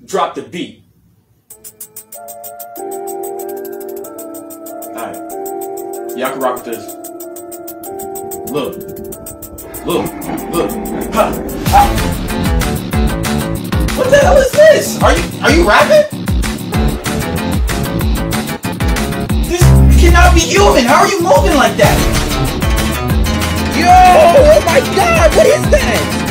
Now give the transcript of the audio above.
drop the beat. Alright. Y'all can rock with this. Look. Ha. What the hell is this? Are you rapping? This cannot be human. How are you moving like that? Yo! Oh my god! What is that?